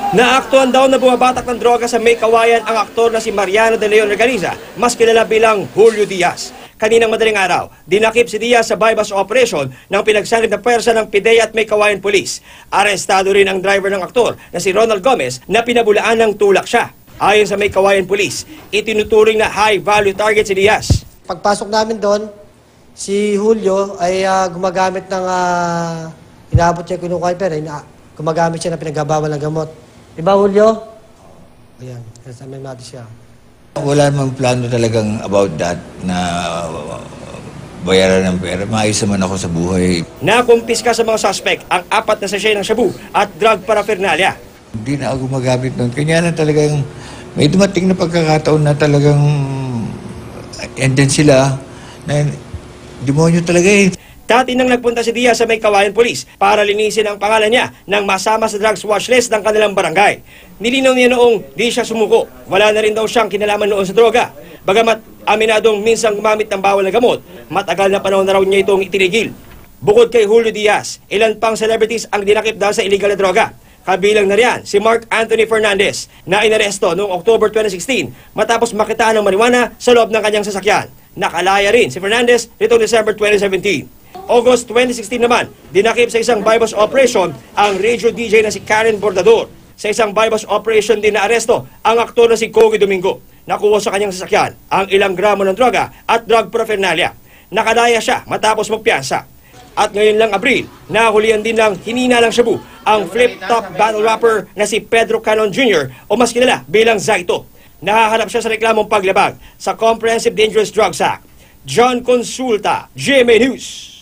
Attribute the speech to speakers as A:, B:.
A: Naaktuhan daw na bumabatak ng droga sa May Kawayan ang aktor na si Mariano de Leon Regaliza, mas kilala bilang Julio Diaz. Kaninang madaling araw, dinakip si Diaz sa bypass operation ng pinagsanib na pwersa ng PIDEA at May Kawayan Police. Arestado rin ang driver ng aktor na si Ronald Gomez na pinabulaan ng tulak siya. Ayon sa May Kawayan Police, itinuturing na high-value target si Diaz.
B: Pagpasok namin doon, si Julio ay gumagamit ng inaabot niya kinukuha pero gumagamit siya ng pinagbabawal ng gamot. Diba, Julio? Ayan, kasama natin siya.
C: Wala namang plano talagang about that na bayaran ng pera. Maayos naman ako sa buhay.
A: Nakumpiska sa mga suspect ang 4 na sachet ng shabu at drug paraphernalia.
C: Hindi na ako gumagamit nun. Kanya na talagang may dumating na pagkakataon na talagang and then sila na demonyo talaga eh.
A: Dati nang nagpunta si Diaz sa May Kawayan Police para linisin ang pangalan niya nang masama sa drugs watch list ng kanilang barangay. Nilinaw niya noong di siya sumuko. Wala na rin daw siyang kinalaman noon sa droga. Bagamat aminadong minsang gumamit ng bawal na gamot, matagal na panahon na raw niya itong itinigil. Bukod kay Julio Diaz, ilan pang celebrities ang dinakip dahil sa illegal na droga. Kabilang na riyan si Mark Anthony Fernandez na inaresto noong October 2016 matapos makitaan ng marijuana sa loob ng kanyang sasakyan. Nakalaya rin si Fernandez nitong December 2017. August 2016 naman, dinakip sa isang bypass operation ang radio DJ na si Karen Bordador. Sa isang bypass operation din na aresto ang aktor na si Kogi Domingo. Nakuha sa kanyang sasakyan ang ilang gramo ng droga at drug paraphernalia. Nakalaya siya matapos magpiyansa. At ngayon lang Abril, nahulihan din ng hininalang shabu ang flip-top battle rapper na si Pedro Canon Jr. o mas kilala bilang Zaito. Nahaharap siya sa reklamong paglabag sa Comprehensive Dangerous Drugs Act. John Consulta, GMA News.